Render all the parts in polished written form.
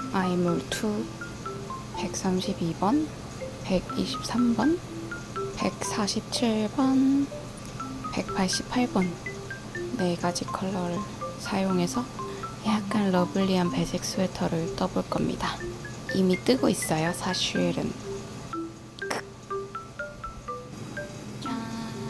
아이몰2 132번, 123번, 147번, 188번 4가지 컬러를 사용해서 약간 러블리한 배색 스웨터를 떠볼 겁니다. 이미 뜨고 있어요, 사실은. 짠!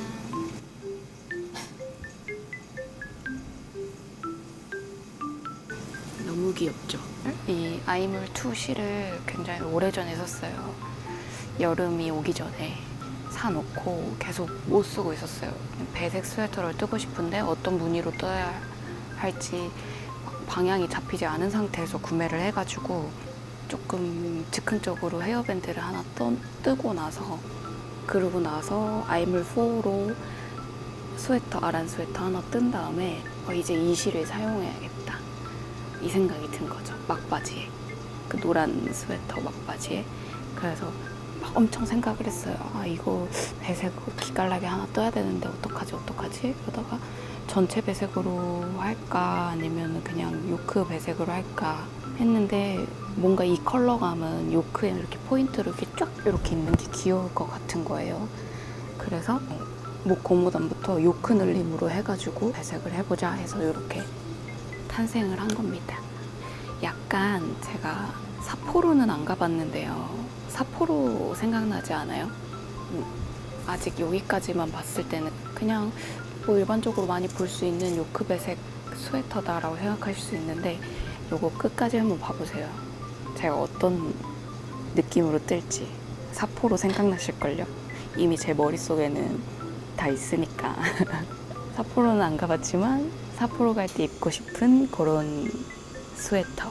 너무 귀엽죠? 이 아이몰2 실을 굉장히 오래전에 샀어요. 여름이 오기 전에 사놓고 계속 못 쓰고 있었어요. 배색 스웨터를 뜨고 싶은데 어떤 무늬로 떠야 할지 방향이 잡히지 않은 상태에서 구매를 해가지고 조금 즉흥적으로 헤어밴드를 하나 뜨고 나서, 그러고 나서 아이몰4로 스웨터, 아란 스웨터 하나 뜬 다음에 이제 이 실을 사용해야겠다 이 생각이 든 거죠. 막바지에, 그 노란 스웨터 막바지에. 그래서 막 엄청 생각을 했어요. 이거 배색 기깔나게 하나 떠야 되는데 어떡하지? 그러다가 전체 배색으로 할까 아니면 그냥 요크 배색으로 할까 했는데, 뭔가 이 컬러감은 요크에 이렇게 포인트로 이렇게 쫙 이렇게 있는 게 귀여울 것 같은 거예요. 그래서 목 고무단부터 요크 늘림으로 해가지고 배색을 해보자 해서 이렇게 탄생을 한 겁니다. 약간 제가 삿포로는 안 가봤는데요. 삿포로 생각나지 않아요? 아직 여기까지만 봤을 때는 그냥 뭐 일반적으로 많이 볼 수 있는 요크 배색 스웨터다라고 생각하실 수 있는데, 요거 끝까지 한번 봐보세요. 제가 어떤 느낌으로 뜰지 삿포로 생각나실걸요? 이미 제 머릿속에는 다 있으니까. 삿포로는 안 가봤지만 삿포로 갈 때 입고 싶은 그런 스웨터.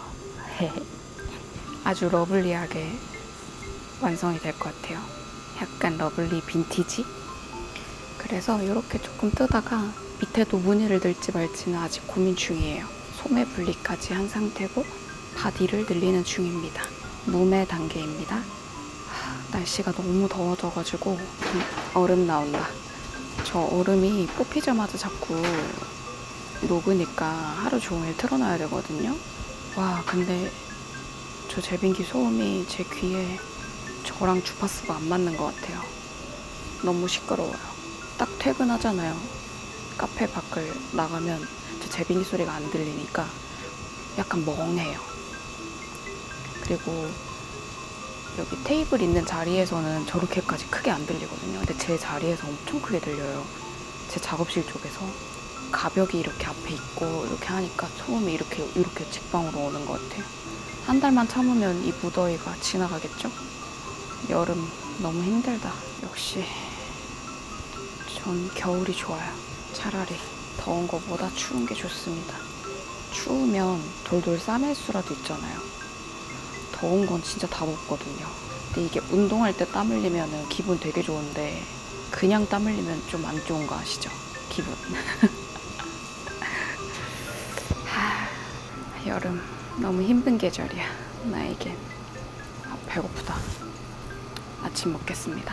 아주 러블리하게 완성이 될 것 같아요. 약간 러블리 빈티지? 그래서 이렇게 조금 뜨다가 밑에도 무늬를 넣을지 말지는 아직 고민 중이에요. 소매 분리까지 한 상태고 바디를 늘리는 중입니다. 무매 단계입니다. 날씨가 너무 더워져가지고 얼음 나온다. 저 얼음이 뽑히자마자 자꾸 녹으니까 하루 종일 틀어놔야 되거든요. 와, 근데 저 제빙기 소음이 제 귀에 저랑 주파수가 안 맞는 것 같아요. 너무 시끄러워요. 딱 퇴근하잖아요. 카페 밖을 나가면 저 제빙기 소리가 안 들리니까 약간 멍해요. 그리고 여기 테이블 있는 자리에서는 저렇게까지 크게 안 들리거든요. 근데 제 자리에서 엄청 크게 들려요. 제 작업실 쪽에서 가벽이 이렇게 앞에 있고 이렇게 하니까 소음이 이렇게 직방으로 오는 것 같아요. 한 달만 참으면 이 무더위가 지나가겠죠? 여름 너무 힘들다. 역시 전 겨울이 좋아요. 차라리 더운 거보다 추운 게 좋습니다. 추우면 돌돌 싸맬 수라도 있잖아요. 더운 건 진짜 다 먹거든요. 근데 이게 운동할 때 땀 흘리면 기분 되게 좋은데 그냥 땀 흘리면 좀 안 좋은 거 아시죠? 기분. 여름 너무 힘든 계절이야, 나에겐. 배고프다. 아침 먹겠습니다.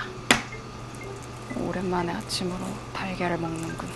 오랜만에 아침으로 달걀을 먹는군.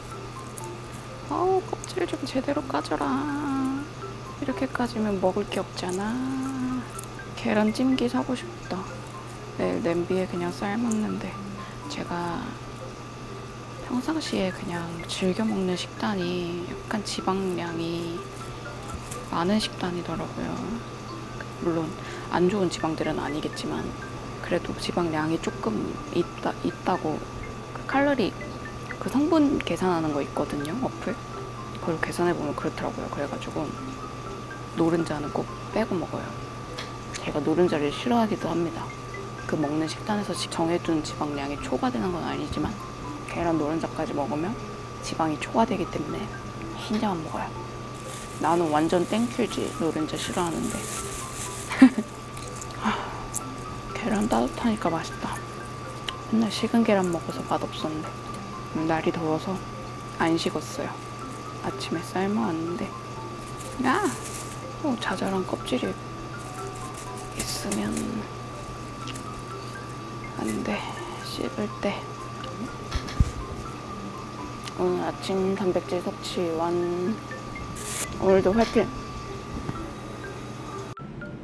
껍질 좀 제대로 까져라. 이렇게 까지면 먹을 게 없잖아. 계란찜기 사고 싶다. 내일 냄비에 그냥 삶았는데, 제가 평상시에 그냥 즐겨 먹는 식단이 약간 지방량이 많은 식단이더라고요. 물론 안 좋은 지방들은 아니겠지만 그래도 지방량이 조금 있다고 그 칼로리, 그 성분 계산하는 거 있거든요, 어플. 그걸 계산해보면 그렇더라고요. 그래가지고 노른자는 꼭 빼고 먹어요. 제가 노른자를 싫어하기도 합니다. 그 먹는 식단에서 정해둔 지방량이 초과되는 건 아니지만 계란 노른자까지 먹으면 지방이 초과되기 때문에 흰자만 먹어요. 나는 완전 땡큐지. 노른자 싫어하는데. 계란 따뜻하니까 맛있다. 맨날 식은 계란 먹어서 맛없었는데 날이 더워서 안 식었어요. 아침에 삶아왔는데 자잘한 껍질이 있으면 안 돼. 씹을 때. 오늘 아침 단백질 섭취 완. 오늘도 화이팅!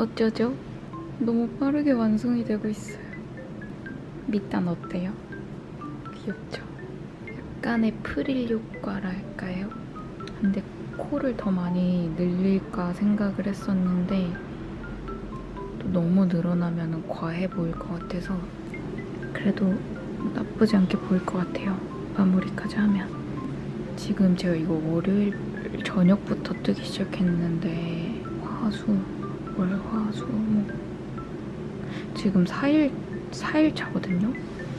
어쩌죠? 너무 빠르게 완성이 되고 있어요. 밑단 어때요? 귀엽죠? 약간의 프릴 효과랄까요? 근데 코를 더 많이 늘릴까 생각을 했었는데 또 너무 늘어나면 과해 보일 것 같아서 그래도 나쁘지 않게 보일 것 같아요. 마무리까지 하면. 지금 제가 이거 월요일 저녁부터 뜨기 시작했는데 화수목 지금 4일 차거든요?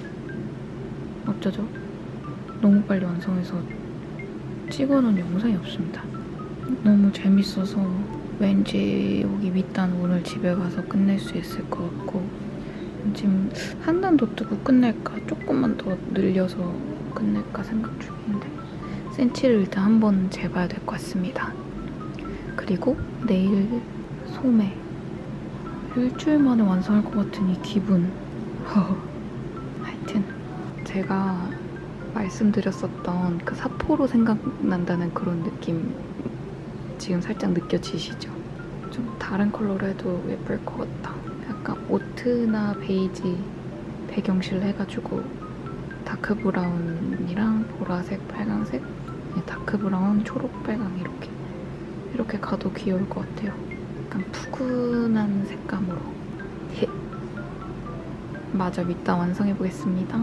어쩌죠? 너무 빨리 완성해서 찍어놓은 영상이 없습니다. 너무 재밌어서 왠지 여기 밑단 오늘 집에 가서 끝낼 수 있을 것 같고 지금 한 단 더 뜨고 끝낼까 조금만 더 늘려서 끝낼까 생각 중인데 센치를 일단 한번 재봐야 될 것 같습니다. 그리고 내일 소매 일주일 만에 완성할 것 같은 이 기분 하여튼 제가 말씀드렸었던 그 사포로 생각난다는 그런 느낌 지금 살짝 느껴지시죠? 좀 다른 컬러로 해도 예쁠 것 같다. 약간 오트나 베이지 배경실 해가지고 다크 브라운이랑 보라색, 빨강색, 다크 브라운, 초록, 빨강 이렇게 가도 귀여울 것 같아요. 약간 푸근한 색감으로. 마저 밑단 완성해 보겠습니다.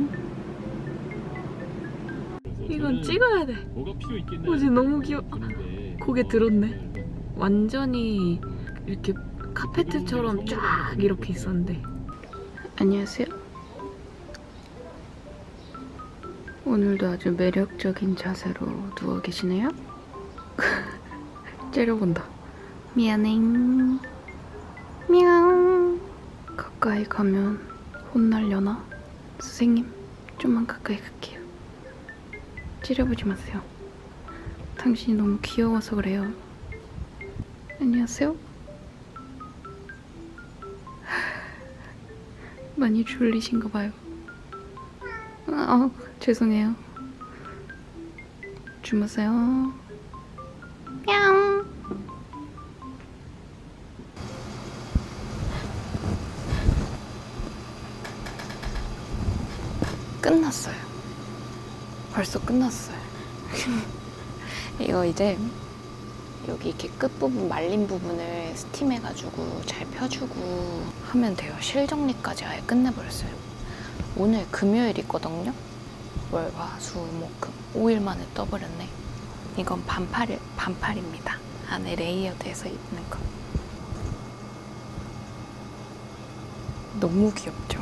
이건 찍어야 돼. 지금 너무 귀여워. 고개 들었네. 완전히 이렇게 카페트처럼 쫙 이렇게 있었는데. 안녕하세요. 오늘도 아주 매력적인 자세로 누워 계시네요. 째려본다. 미안해. 미앙. 가까이 가면 혼날려나? 선생님, 좀만 가까이 갈게요. 찌려보지 마세요. 당신이 너무 귀여워서 그래요. 안녕하세요. 많이 졸리신가 봐요. 죄송해요. 주무세요. 냥. 끝났어요. 벌써 끝났어요. 이거 이제 여기 이렇게 끝부분 말린 부분을 스팀해가지고 잘 펴주고 하면 돼요. 실정리까지 아예 끝내버렸어요. 오늘 금요일이거든요. 월, 화, 수, 목, 금 5일 만에 떠버렸네. 이건 반팔입니다. 안에 레이어드해서 입는 거. 너무 귀엽죠?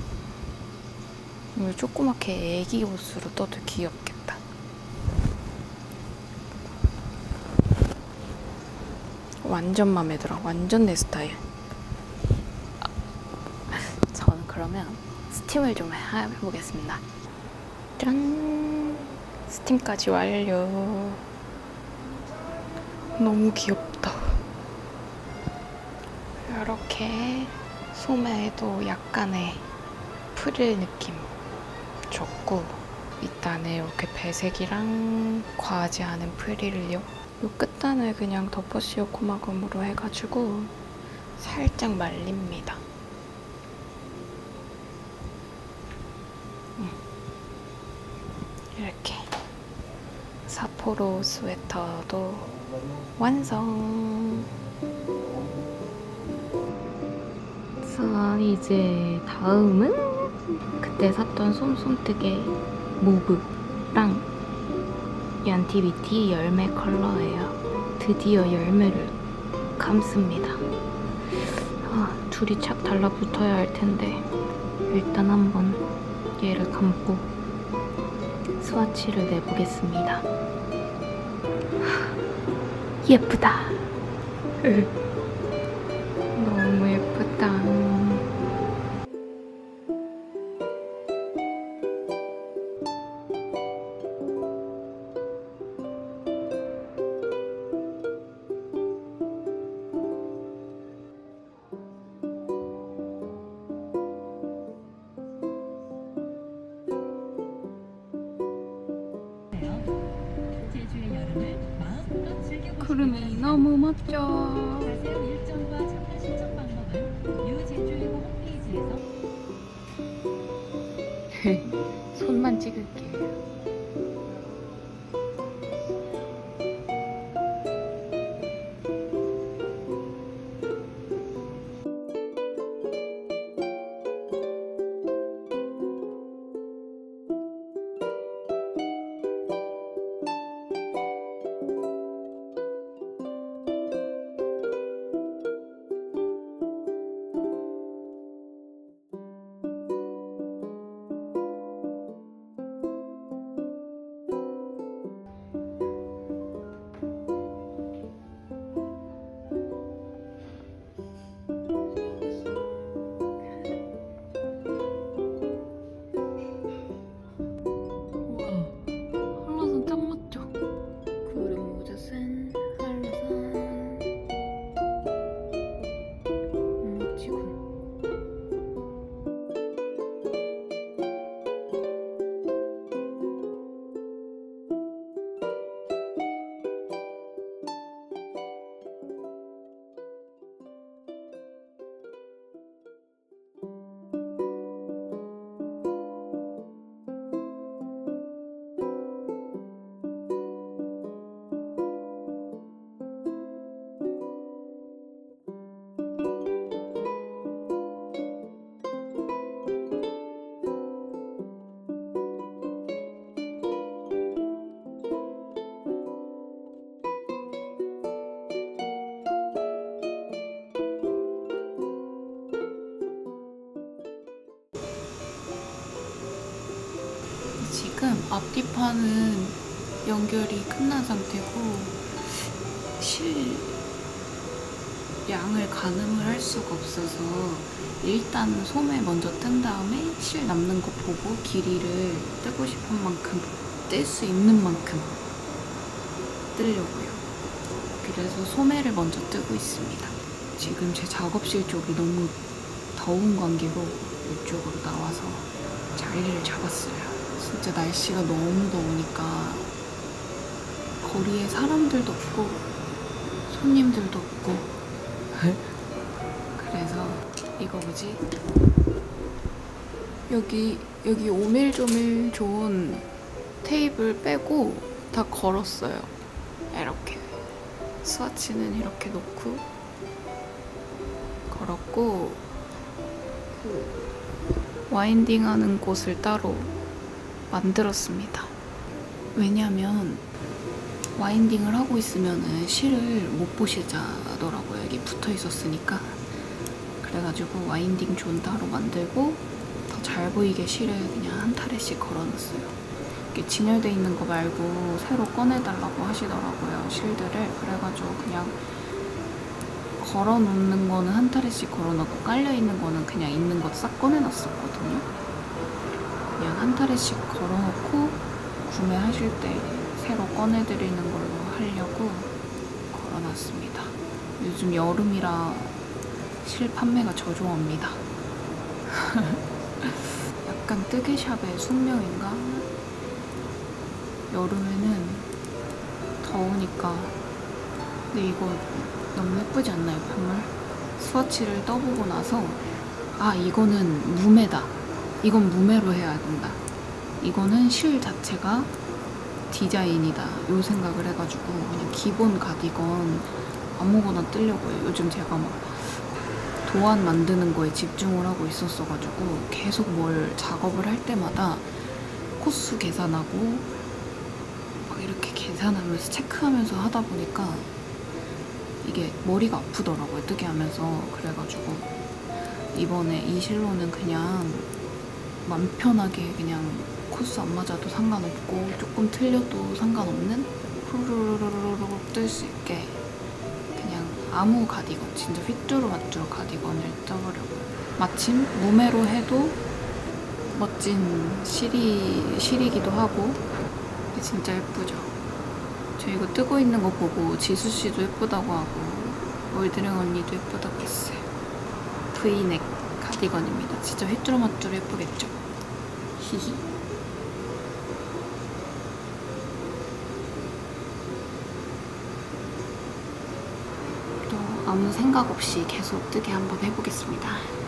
이걸 조그맣게 애기 옷으로 떠도 귀엽겠다. 완전 마음에 들어. 완전 내 스타일. 저는 그러면 스팀을 좀 해보겠습니다. 짠! 스팀까지 완료. 너무 귀엽다. 이렇게 소매에도 약간의 프릴 느낌 줬고 밑단에 이렇게 배색이랑 과하지 않은 프릴을요. 이 끝단을 그냥 덮어씌워 고마검으로 해가지고 살짝 말립니다. 이렇게 사포로 스웨터도 완성. 자, 이제 다음은 그때 샀던 솜솜뜨개 모브랑 얀티비티 열매 컬러예요. 드디어 열매를 감습니다. 둘이 착 달라붙어야 할 텐데 일단 한번 얘를 감고 스와치를 내보겠습니다. 예쁘다. 너무 예쁘다. 구름이 너무 멋져. 자세한 일정과 참가 신청 방법은 유제주행호 홈페이지에서 손만 찍을게. 한라산 짱 멋져. 구름 모자 쓴 한라산. 멋지군. 지금 앞뒤판은 연결이 끝난 상태고 실량을 가늠을 할 수가 없어서 일단 소매 먼저 뜬 다음에 실 남는 거 보고 길이를 뜨고 싶은 만큼 뜰 수 있는 만큼 뜨려고요. 그래서 소매를 먼저 뜨고 있습니다. 지금 제 작업실 쪽이 너무 더운 관계로 이쪽으로 나와서 자리를 잡았어요. 진짜 날씨가 너무 더우니까 거리에 사람들도 없고 손님들도 없고 그래서 이거 뭐지? 여기 오밀조밀 좋은 테이블 빼고 다 걸었어요. 이렇게 스와치는 이렇게 놓고 걸었고 와인딩 하는 곳을 따로 만들었습니다. 왜냐면 와인딩을 하고 있으면은 실을 못 보시자더라고요. 여기 붙어 있었으니까. 그래가지고 와인딩 존 따로 만들고 더 잘 보이게 실을 그냥 한 타렛씩 걸어놨어요. 이렇게 진열돼 있는 거 말고 새로 꺼내달라고 하시더라고요. 실들을. 그래가지고 그냥 걸어놓는 거는 한 타렛씩 걸어놓고 깔려있는 거는 그냥 있는 거 싹 꺼내놨었거든요. 그냥 한 타렛씩 걸어놓고 구매하실 때 새로 꺼내드리는 걸로 하려고 걸어놨습니다. 요즘 여름이라 실 판매가 저조합니다. 약간 뜨개샵의 숙명인가? 여름에는 더우니까. 근데 이거 너무 예쁘지 않나요, 판물? 스와치를 떠보고 나서 아, 이거는 무매다. 이건 무매로 해야 된다. 이거는 실 자체가 디자인이다. 요 생각을 해가지고 그냥 기본 가디건 아무거나 뜨려고 해요. 요즘 제가 막 도안 만드는 거에 집중을 하고 있었어가지고 계속 뭘 작업을 할 때마다 코수 계산하고 막 이렇게 계산하면서 체크하면서 하다 보니까 이게 머리가 아프더라고요. 뜨게 하면서. 그래가지고 이번에 이 실로는 그냥 맘 편하게 그냥 코스 안 맞아도 상관없고 조금 틀려도 상관없는 후루루루루루 뜰 수 있게 그냥 아무 가디건, 진짜 휘뚜루마뚜루 가디건을 떠보려고요. 마침 무매로 해도 멋진 실이기도 하고 진짜 예쁘죠. 저 이거 뜨고 있는 거 보고 지수씨도 예쁘다고 하고 올드랭 언니도 예쁘다고 했어요. 브이넥 가디건입니다. 진짜 휘뚜루마뚜루 예쁘겠죠? 히히. 아무 생각 없이 계속 뜨게 한번 해보겠습니다.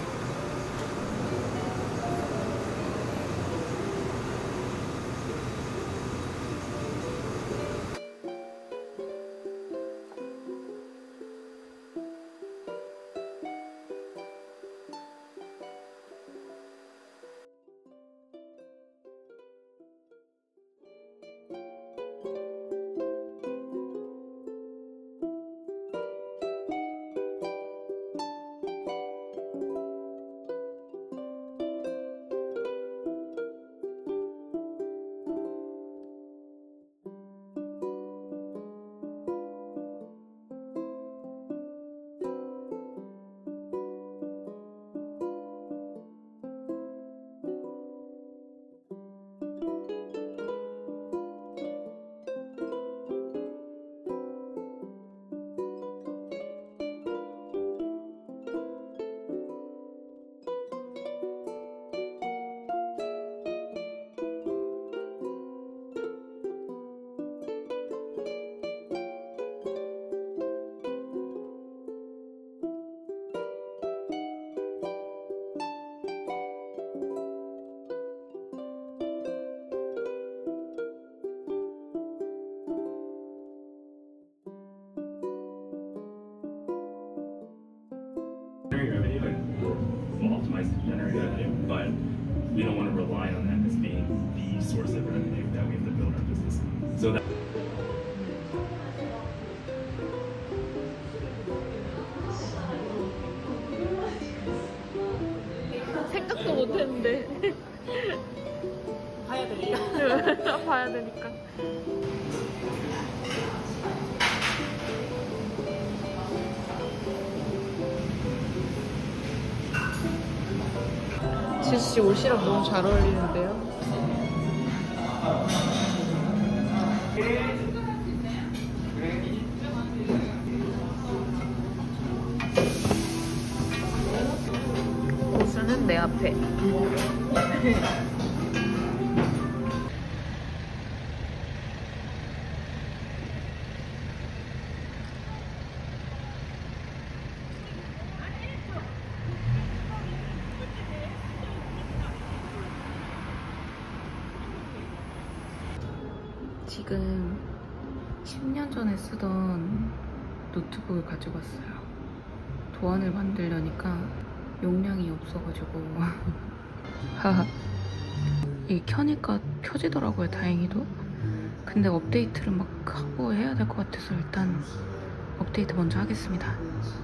Revenue and we'll optimize to generate revenue, but we don't want to rely on that as being the source of revenue that we have to build our business on. So that 생각도 못했는데 봐야 되니까. 봐야 되니까. 지씨 옷이랑 너무 잘 어울리는데요? 옷은 내 앞에. 지금 10년 전에 쓰던 노트북을 가지고 왔어요. 도안을 만들려니까 용량이 없어가지고 이 켜니까 켜지더라고요, 다행히도. 근데 업데이트를 막 하고 해야 될 것 같아서 일단 업데이트 먼저 하겠습니다.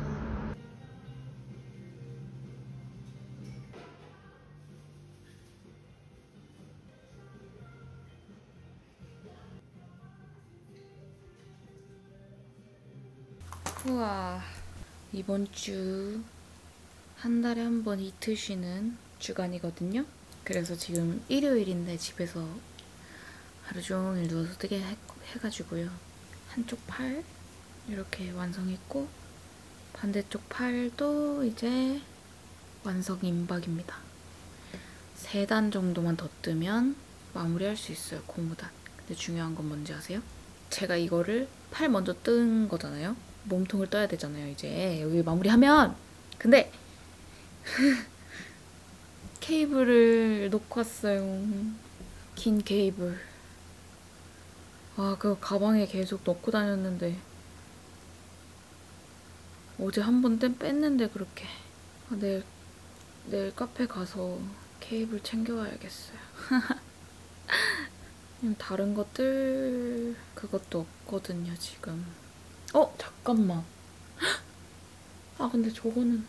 우와, 이번 주 한 달에 한 번 이틀 쉬는 주간이거든요. 그래서 지금 일요일인데 집에서 하루 종일 누워서 뜨게 해가지고요. 한쪽 팔 이렇게 완성했고 반대쪽 팔도 이제 완성 임박입니다. 3단 정도만 더 뜨면 마무리할 수 있어요, 고무단. 근데 중요한 건 뭔지 아세요? 제가 이거를 팔 먼저 뜬 거잖아요. 몸통을 떠야 되잖아요, 이제 여기 마무리하면. 근데 케이블을 놓고 왔어요. 긴 케이블. 아, 그거 가방에 계속 넣고 다녔는데 어제 한 번 뺐는데 그렇게. 아, 내일 카페 가서 케이블 챙겨와야겠어요. 다른 것들 그것도 없거든요, 지금. 잠깐만. 아, 근데 저거는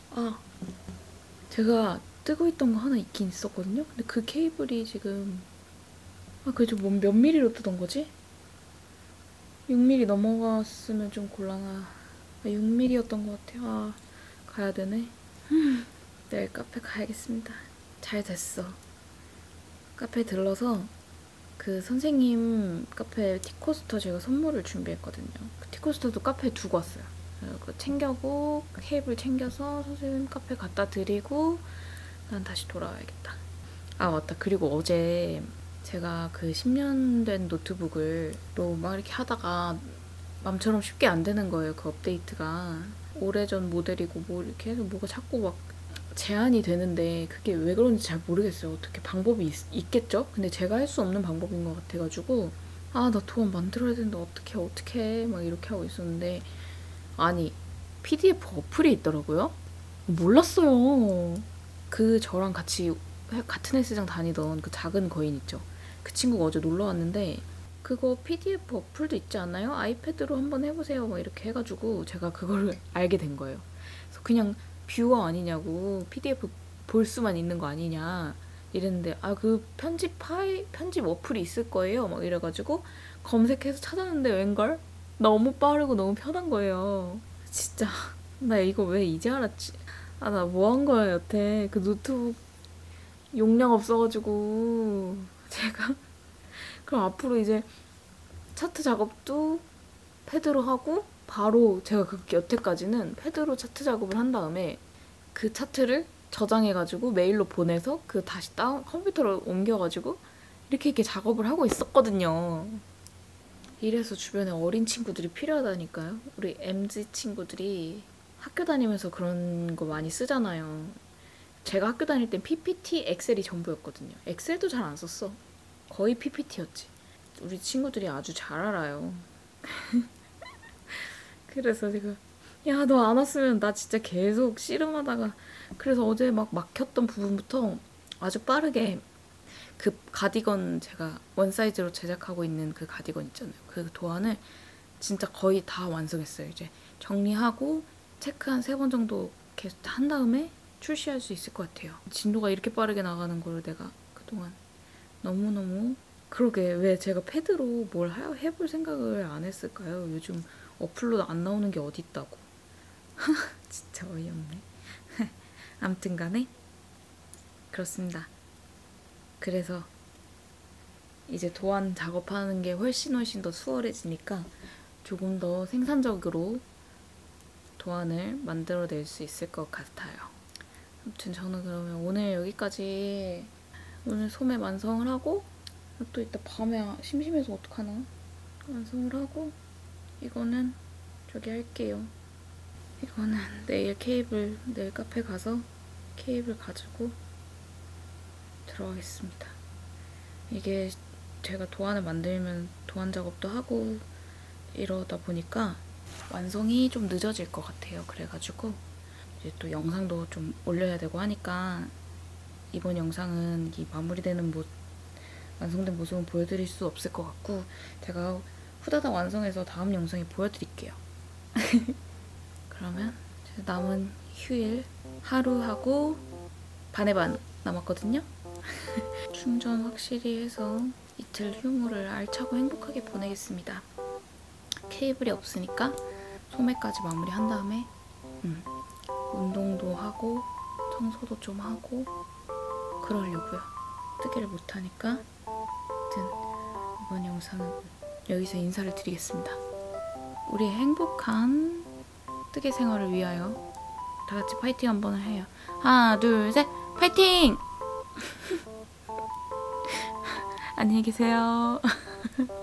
제가 뜨고 있던 거 하나 있긴 있었거든요. 근데 그 케이블이 지금 그게 몇 밀리로 뜨던 거지? 6mm 넘어갔으면 좀 곤란하. 6mm였던 것 같아요. 가야 되네. 내일 카페 가야겠습니다. 잘 됐어. 카페 들러서 그 선생님 카페 티코스터 제가 선물을 준비했거든요. 그 티코스터도 카페에 두고 왔어요. 그거 챙겨고 케이블 챙겨서 선생님 카페 갖다 드리고 난 다시 돌아와야겠다. 아, 맞다. 그리고 어제 제가 그 10년 된 노트북을 또 막 이렇게 하다가 맘처럼 쉽게 안 되는 거예요. 그 업데이트가 오래전 모델이고 뭐 이렇게 해서 뭐가 자꾸 막 제한이 되는데 그게 왜 그런지 잘 모르겠어요. 어떻게 방법이 있겠죠? 근데 제가 할 수 없는 방법인 것 같아가지고 아, 나 도안 만들어야 되는데 어떻게 막 이렇게 하고 있었는데 아니 PDF 어플이 있더라고요. 몰랐어요. 그 저랑 같이 같은 헬스장 다니던 그 작은 거인 있죠. 그 친구가 어제 놀러 왔는데 그거 PDF 어플도 있지 않나요? 아이패드로 한번 해보세요. 막 이렇게 해가지고 제가 그거를 알게 된 거예요. 그래서 그냥 뷰어 아니냐고 PDF 볼 수만 있는 거 아니냐 이랬는데 아, 그 편집 어플이 있을 거예요. 막 이래가지고 검색해서 찾았는데 웬걸? 너무 빠르고 너무 편한 거예요. 진짜 나 이거 왜 이제 알았지? 아, 나 뭐 한 거야 여태. 그 노트북 용량 없어가지고 제가 그럼 앞으로 이제 차트 작업도 패드로 하고 바로 제가 여태까지는 패드로 차트 작업을 한 다음에 그 차트를 저장해가지고 메일로 보내서 그 다시 컴퓨터로 옮겨가지고 이렇게 작업을 하고 있었거든요. 이래서 주변에 어린 친구들이 필요하다니까요. 우리 MZ 친구들이 학교 다니면서 그런 거 많이 쓰잖아요. 제가 학교 다닐 땐 PPT, 엑셀이 전부였거든요. 엑셀도 잘 안 썼어. 거의 PPT였지. 우리 친구들이 아주 잘 알아요. 그래서 제가 야, 너 안 왔으면 나 진짜 계속 씨름하다가 그래서 어제 막 막혔던 부분부터 아주 빠르게 그 가디건 제가 원사이즈로 제작하고 있는 그 가디건 있잖아요. 그 도안을 진짜 거의 다 완성했어요. 이제 정리하고 체크 한 3번 정도 계속 한 다음에 출시할 수 있을 것 같아요. 진도가 이렇게 빠르게 나가는 걸 내가 그동안 너무너무 그러게 왜 제가 패드로 뭘 해볼 생각을 안 했을까요? 요즘 어플로 안 나오는 게 어디 있다고. 진짜 어이없네. 아무튼 간에 그렇습니다. 그래서 이제 도안 작업하는 게 훨씬 더 수월해지니까 조금 더 생산적으로 도안을 만들어낼 수 있을 것 같아요. 아무튼 저는 그러면 오늘 여기까지 오늘 소매 완성을 하고 또 이따 밤에 심심해서 어떡하나 완성을 하고 이거는 저기 할게요. 이거는 내일 카페 가서 케이블 가지고 들어가겠습니다. 이게 제가 도안을 만들면 도안 작업도 하고 이러다 보니까 완성이 좀 늦어질 것 같아요. 그래가지고 이제 또 영상도 좀 올려야 되고 하니까 이번 영상은 이 마무리되는 완성된 모습은 보여드릴 수 없을 것 같고 제가 후다닥 완성해서 다음 영상에 보여드릴게요. 그러면 남은 휴일 하루하고 반의 반 남았거든요. 충전 확실히 해서 이틀 휴무를 알차고 행복하게 보내겠습니다. 케이블이 없으니까 소매까지 마무리한 다음에 운동도 하고 청소도 좀 하고 그러려고요. 뜨개를 못하니까 아무튼 이번 영상은 여기서 인사를 드리겠습니다. 우리의 행복한 뜨개 생활을 위하여 다 같이 파이팅 한번 해요. 하나, 둘, 셋, 파이팅! 안녕히 계세요.